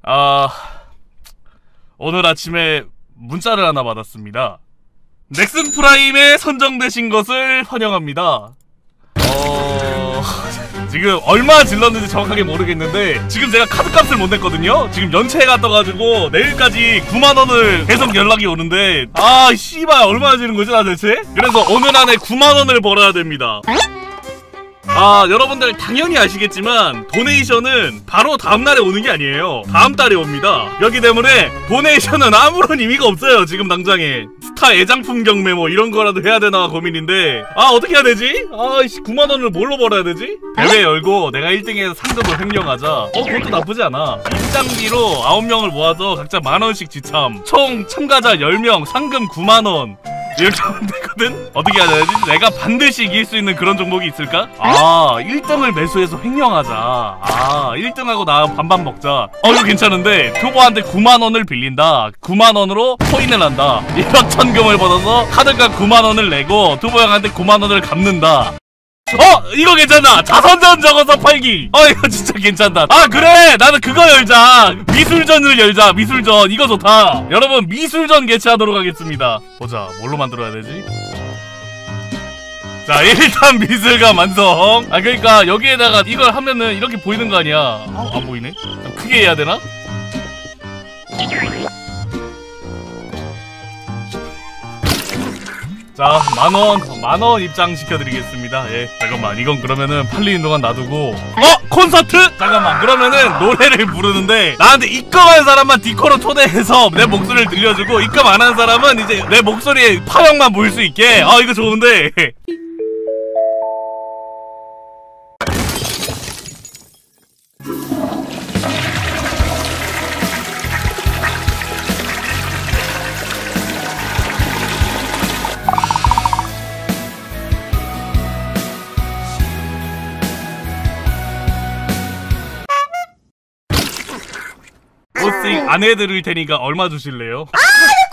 오늘 아침에 문자를 하나 받았습니다. 넥슨 프라임에 선정되신 것을 환영합니다. 지금 얼마 질렀는지 정확하게 모르겠는데 지금 제가 카드값을 못 냈거든요? 지금 연체가 떠가지고 내일까지 9만원을 계속 연락이 오는데 씨발 얼마나 지는 거지 나 대체? 그래서 오늘 안에 9만원을 벌어야 됩니다. 여러분들 당연히 아시겠지만 도네이션은 바로 다음날에 오는 게 아니에요. 다음 달에 옵니다. 그렇기 때문에 도네이션은 아무런 의미가 없어요. 지금 당장에 스타 애장품 경매 뭐 이런 거라도 해야 되나 고민인데 어떻게 해야 되지? 9만원을 뭘로 벌어야 되지? 대회 열고 내가 1등해서 상금을 횡령하자. 그것도 나쁘지 않아. 입장비로 9명을 모아서 각자 만원씩 지참, 총 참가자 10명, 상금 9만원 이렇게 하면 되거든? 어떻게 해야 되지? 내가 반드시 이길 수 있는 그런 종목이 있을까? 1등을 매수해서 횡령하자. 1등하고 나 반반 먹자. 이거 괜찮은데 표보한테 9만원을 빌린다. 9만원으로 코인을 한다. 1억 천금을 받아서 카드값 9만원을 내고 투보 형한테 9만원을 갚는다. 이거 괜찮다. 자선전 적어서 팔기. 이거 진짜 괜찮다. 그래 나는 그거 열자. 미술전을 열자. 미술전 이거 좋다. 여러분 미술전 개최하도록 하겠습니다. 보자 뭘로 만들어야 되지? 자 일단 미술관 완성. 그러니까 여기에다가 이걸 하면은 이렇게 보이는 거 아니야. 안 보이네? 좀 크게 해야 되나? 자, 만원 입장시켜드리겠습니다. 예, 잠깐만, 이건 그러면은 팔리는 동안 놔두고. 콘서트? 잠깐만, 그러면은 노래를 부르는데 나한테 입금한 사람만 디코로 초대해서 내 목소리를 들려주고 입금 안 한 사람은 이제 내 목소리에 파형만 보일 수 있게. 이거 좋은데. 안 해드릴 테니까 얼마 주실래요?